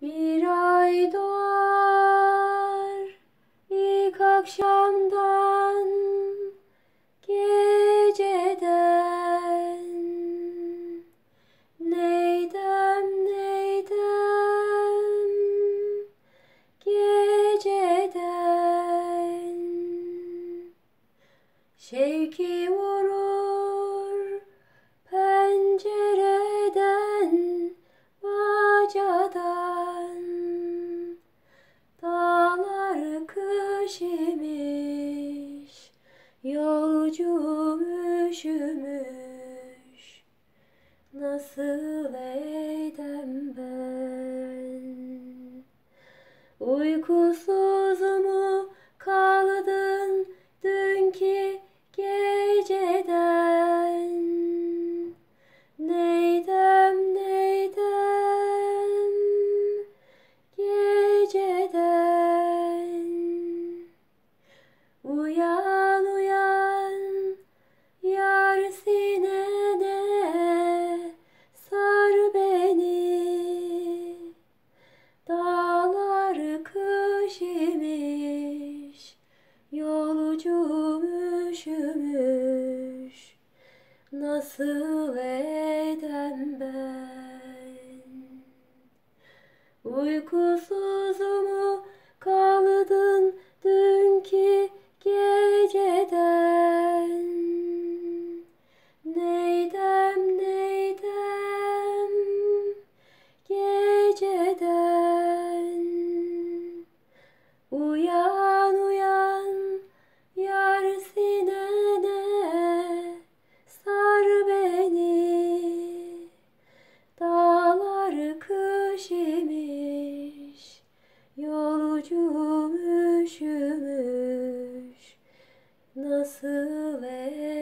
Bir ay doğar ilk akşamdan, geceden. Neydem neydem geceden. Şevki vurur pencereden, bacadan. Dağlar kış imiş, yolcum üşümüş. Nasıl eydem ben? Uykusuz mu kaldın dünkü geceden? Neydem neydem geceden. Uyan uyan yar, sinene sar beni. Dağlar kış imiş, yolcum üşümüş. Nasıl edem ben? Uykusuz mu kaldın dünkü geceden? Neydem neydem geceden. Uyan uyan yar, sinene sar beni. Dağlar kış imiş, yolcum üşümüş. Nasıl